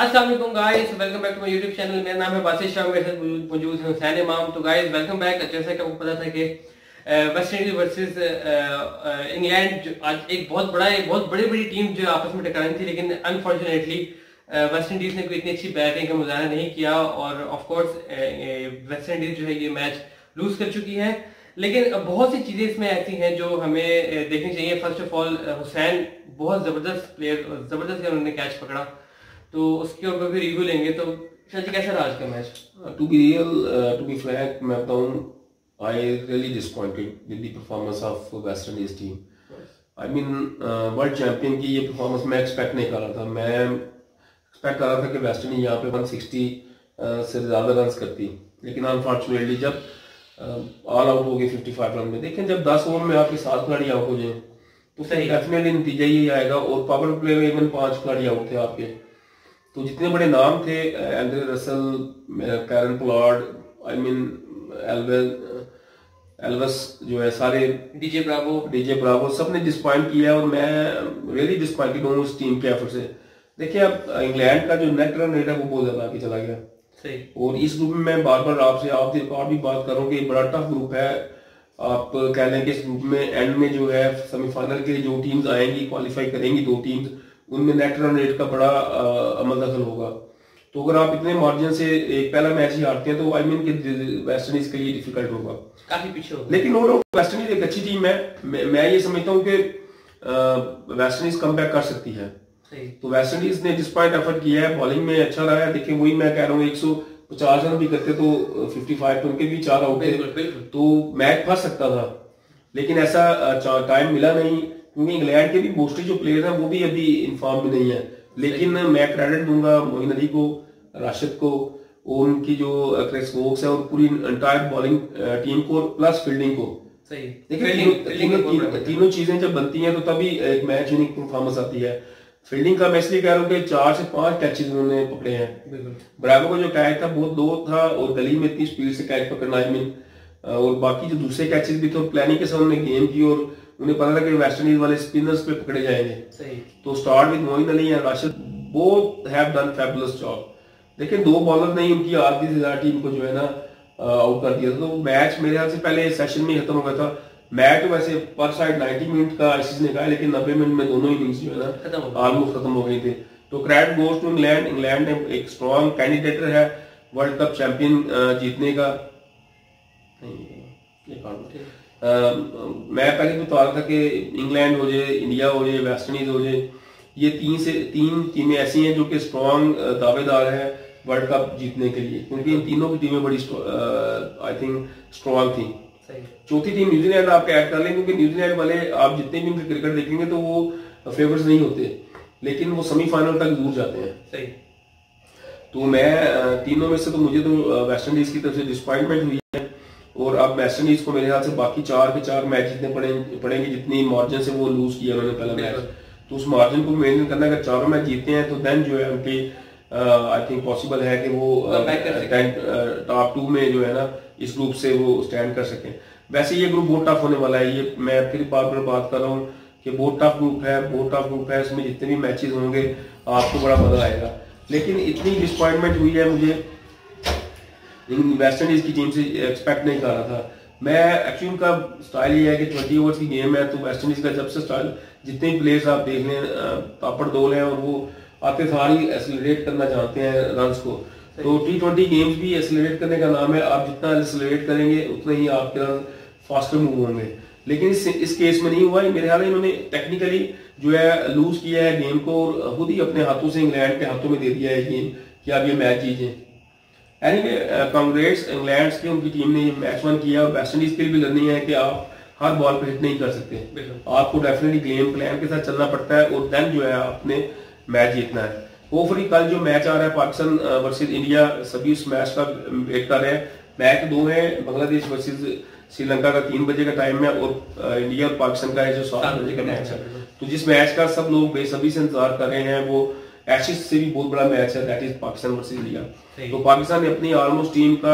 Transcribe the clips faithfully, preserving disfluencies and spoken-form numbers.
अस्सलाम वालेकुम guys, welcome back to my YouTube channel. मेरा नाम है बासिश शाह, मेरे साथ मौजूद है हुसैन इमाम। तो गाइस वेलकम बैक। जैसा कि आपको पता था कि वेस्ट इंडीज वर्सेस इंग्लैंड आज एक बहुत बड़ा एक बहुत बड़ी बड़ी टीम जो आपस में टकरानी थी, लेकिन अनफॉर्चुनेटली वेस्ट इंडीज ने कोई इतनी अच्छी बैटिंग का मुजाहरा नहीं किया और ऑफ कोर्स वेस्ट इंडीज जो है ये मैच लूज कर चुकी है। लेकिन बहुत सी चीजें इसमें ऐसी हैं जो हमें देखनी चाहिए। फर्स्ट ऑफ ऑल हुसैन बहुत जबरदस्त प्लेयर, जबरदस्त उन्होंने कैच पकड़ा, तो उसके ऊपर भी रिव्यू लेंगे। तो शायद कैसा रहा आज का match? To be real, to be frank, मैं बताऊं, I really disappointed with the performance of West Indies team. I mean world champion की ये परफॉर्मेंस मैं एक्सपेक्ट नहीं कर रहा था। मैं एक्सपेक्ट कर रहा था कि वेस्ट इंडीज यहाँ पे वन सिक्सटी uh, से ज़्यादा रन करती, लेकिन अनफॉर्चुनेटली जब ऑल आउट हो गए फिफ्टी फाइव रन में। देखें, जब दस ओवर में आपके सात खिलाड़ी आउट हो जाए तो फिर डेफिनेटली नतीजा ये आएगा। और पावर प्ले में इवन पांच खिलाड़ी आउट थे आपके, तो जितने बड़े नाम थे, Andre Russell, Kieron Pollard, I mean एल्वस जो है, सारे डीजे ब्रावो डीजे ब्रावो सब ने डिसपॉइंट किया और मैं रियली डिसपॉइंटेड हूँ उस टीम के एफर्ट से। देखिए, अब इंग्लैंड का जो नेट रन रेट है वो बहुत ज्यादा आगे चला गया। सही। और इस ग्रुप में मैं बार बार आपसे आप और भी बात करूँ कि बड़ा टफ ग्रुप है। आप कह लें कि इस ग्रुप में एंड में जो है सेमीफाइनल के लिए जो टीम्स आएंगी, क्वालिफाई करेंगी दो टीम्स, उनमें नेट रन रेट का बड़ा अमल दखल होगा। तो अगर आप इतने मार्जिन से एक पहला मैच ही हारते हैं तो आई मीन कि वेस्ट इंडीज के लिए डिफिकल्ट होगा, काफी पीछे होगा। लेकिन नो डाउट वेस्ट इंडीज एक अच्छी टीम है। मैं, मैं ये समझता हूँ कि वेस्ट इंडीज कम बैक कर सकती है। तो वेस्ट इंडीज ने डिस्पाइट एफर्ट किया है, बॉलिंग में अच्छा रहा है। देखिए, वही मैं कह रहा हूँ, एक सौ पचास रन भी करते तो फिफ्टी फाइव तो उनके भी चार आउट थे, तो मैच फंस सकता था। लेकिन ऐसा टाइम मिला नहीं, क्योंकि इंग्लैंड के भी मोस्टली जो प्लेयर हैं वो भी अभी इन्फॉर्म में नहीं है। लेकिन मैं क्रेडिट दूंगा मोइन अली को, राशिद को, और उनकी जो क्रिस वोक्स है और पूरी एंटायर बॉलिंग टीम को प्लस फील्डिंग को। सही। देखिए, तीनों चीजें जब बनती हैं तो तभी एक मैच यूनिक परफॉर्मेंस आती है। फील्डिंग का मैं इसलिए कह रहा हूँ कि चार से पांच कैचेस उन्होंने पकड़े हैं। ब्रावो का जो कैच था बहुत लो था और गली में इतनी स्पीड से कैच पकड़ना, आई मीन, और बाकी जो दूसरे कैचेस भी थे प्लानिंग के साथ उन्होंने गेम की और उन्हें पता था कि वेस्ट इंडीज वाले स्पिनर्स पे पकड़े जाएंगे। सही। तो start with Moeen Ali and Rashid, both have done fabulous job. लेकिन दो बॉलर नहीं, उनकी आधी से ज्यादा टीम को जो है ना आउट कर दिया था। तो मैच मेरे ख्याल से पहले सेशन में खत्म हो गया था। मैच तो वैसे पर साइड नाइन्टी मिनट का आईसीसी ने कहा, लेकिन नब्बे मिनट में दोनों इनिंग्स जो है ना ऑलमोस्ट खत्म हो गए थे। तो credit goes to England. England ने एक स्ट्रॉन्ग कैंडिडेट है वर्ल्ड कप चैंपियन जीतने का। आ, मैं पहले भी बता रहा था कि इंग्लैंड हो जाए, इंडिया हो जाए, वेस्ट इंडीज हो जाए, ये तीन से तीन टीमें ऐसी हैं जो कि स्ट्रॉन्ग दावेदार है वर्ल्ड कप जीतने के लिए, क्योंकि इन तीनों की टीमें बड़ी आई थिंक स्ट्रॉन्ग थी। चौथी टीम न्यूजीलैंड आप ऐड कर लें, क्योंकि न्यूजीलैंड वाले आप जितने भी उनके क्रिकेट देखेंगे तो वो फेवर्स नहीं होते, लेकिन वो सेमीफाइनल तक दूर जाते हैं। सही। तो मैं तीनों में से तो मुझे तो वेस्ट इंडीज की तरफ से डिसअपॉइंटमेंट हुई है। और अब वेस्ट इंडीज को मेरे ख्याल से बाकी चार के चार मैच जितने पड़ेंगे पड़ेंगे जितनी मार्जिन से वो लूज किया उन्होंने पहला मैच, तो उस मार्जिन को मेंटेन करना। अगर चारों मैच जीतते हैं तो देन जो है उनकी आई थिंक पॉसिबल है कि वो टॉप टू में जो है ना इस ग्रुप से वो स्टैंड कर सकें। वैसे ये ग्रुप बहुत टफ होने वाला है, ये मैं फिर बार बार बात कर रहा हूँ कि बहुत टफ ग्रुप है, बहुत टफ ग्रुप है। इसमें जितने भी मैचेस होंगे आपको बड़ा मजा आएगा। लेकिन इतनी डिसअपॉइंटमेंट हुई है मुझे, वेस्ट इंडीज की टीम से एक्सपेक्ट नहीं कर रहा था मैं। एक्चुअली उनका स्टाइल ये है कि ट्वेंटी ओवर्स की गेम है, तो वेस्ट इंडीज का जब से स्टाइल, जितने प्लेयर्स आप देख लें पापड़ दोल हैं और वो आते सारी एक्सेलरेट करना चाहते हैं रन्स को। तो टी ट्वेंटी गेम्स भी एक्सेलरेट करने का नाम है। आप जितना एक्सेलरेट करेंगे उतना ही आपके रन फास्टर मूव होंगे। लेकिन इस इस केस में नहीं हुआ। मेरे ख्याल में इन्होंने टेक्निकली जो है लूज किया है गेम को और खुद ही अपने हाथों से इंग्लैंड के हाथों में दे दिया है गेम कि आप ये मैच जीतें। एनीवे, कांग्रेस इंग्लैंड की उनकी टीम ने ये मैच वन किया और वेस्ट इंडीज के लिए भी लर्निंग है कि आप हर बॉल पे हिट नहीं कर सकते, आपको डेफिनेटली गेम प्लान के साथ चलना पड़ता है और देन जो है आपने मैच जीतना है। होपफुली कल जो मैच आ रहा है पाकिस्तान वर्सेस इंडिया, सभी उस मैच का वेट कर रहे हैं। मैच दो है, बांग्लादेश वर्सेस श्रीलंका का तीन बजे का टाइम है और इंडिया और पाकिस्तान का है जो सात बजे का मैच है। तो जिस मैच का सब लोग बेसब्री से इंतजार कर रहे हैं वो एशिज से भी बहुत बड़ा मैच है, that is Pakistan versus India. तो पाकिस्तान ने अपनी ऑलमोस्ट टीम का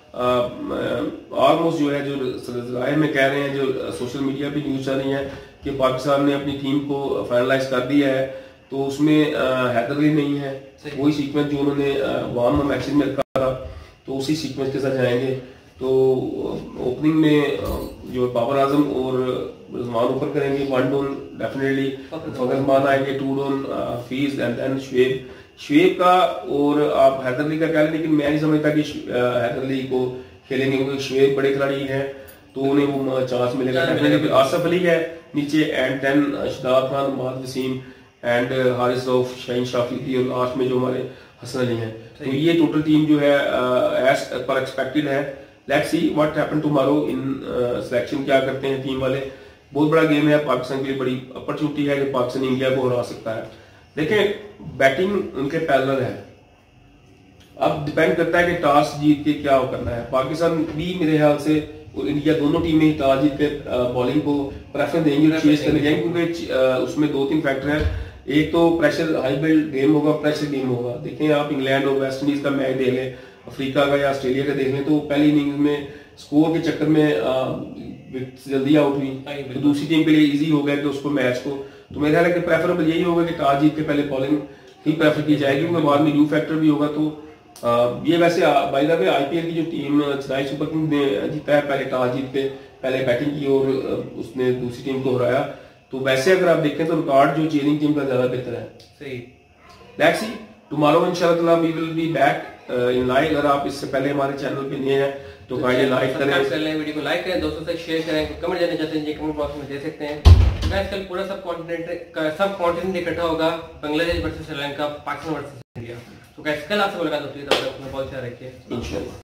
ऑलमोस्ट जो है जो जाहिर में कह रहे हैं, जो सोशल मीडिया पे न्यूज चल रही है कि पाकिस्तान ने अपनी टीम को फाइनलाइज कर दिया है। तो उसमें हैदर अली नहीं है, वही सीक्वेंस जो उन्होंने वन मैचेस में रखा था, तो उसी सीक्वेंस के साथ जाएंगे। तो ओपनिंग में जो बाबर आजम और रिजवान ऊपर करेंगे, one down definitely Fakhar Zaman आएंगे, two down Hafeez and then Shoaib Shoaib का और आप हैदर अली का कह लें, लेकिन मैं नहीं समझता कि हैदर अली को खेलेंगे क्योंकि शुएब बड़े खिलाड़ी हैं तो उन्हें वो चांस मिलेगा। डेफिनेटली आसफ अली है नीचे and then Shadab Khan, Mohammad Wasim and Haris Rauf, Shaheen Shafi और लास्ट में जो हमारे हसन अली हैं। तो ये टोटल टीम जो है एज पर एक्सपेक्टेड है। Let's see what happen tomorrow in selection, क्या करते हैं टीम वाले। बहुत बड़ा गेम है, पाकिस्तान के लिए बड़ी अपॉर्चुनिटी है कि पाकिस्तान इंडिया को हरा सकता है। देखें बैटिंग उनके पैरेलल है, अब डिपेंड करता है कि टॉस जीत के क्या करना है। पाकिस्तान भी मेरे ख्याल से और इंडिया दोनों टीमें टॉस जीत के बॉलिंग को प्रेफरेंस देंगी और चेस करने जाएंगे, क्योंकि उसमें दो तीन फैक्टर हैं। एक तो प्रेशर हाई बिल्ड गेम होगा, प्रेशर गेम होगा। देखें आप इंग्लैंड और वेस्ट इंडीज का मैच देख लें, अफ्रीका का या ऑस्ट्रेलिया का देख लें, तो पहली इनिंग्स में स्कोर के चक्कर में जल्दी आउट हुई, तो दूसरी टीम के लिए इजी हो गया कि उसको मैच को। तो मेरा ख्याल है कि प्रेफरेबल यही होगा कि टॉस जीत के पहले बॉलिंग ही प्रेफर की जाएगी, क्योंकि बाद में न्यू फैक्टर भी होगा। तो आ, ये वैसे बाय द वे आईपीएल की जो टीम चेन्नई सुपर किंग्स ने जीता है, पहले टॉस जीत के पहले बैटिंग की और उसने दूसरी टीम को हराया। तो वैसे अगर आप देखें तो रिकॉर्ड जो चेजिंग टीम का ज्यादा बेहतर है। सही। लेट्स सी टुमारो इंशाल्लाह we will be back in live. अगर आप इससे पहले हमारे चैनल पे नए हैं तो काइंडली लाइक करें, वीडियो को लाइक करें, दोस्तों से शेयर करें, कमेंट देना चाहते हैं कमेंट बॉक्स में दे सकते हैं। गाइस कल पूरा सब कॉन्टिनेंट का सब कॉन्टिनेंट इकट्ठा होगा, Bangladesh versus Sri Lanka, Pakistan versus India. तो गाइस कल आपसे मुलाकात होती है, तब तक अपना बहुत ख्याल रखिए इंशाल्लाह।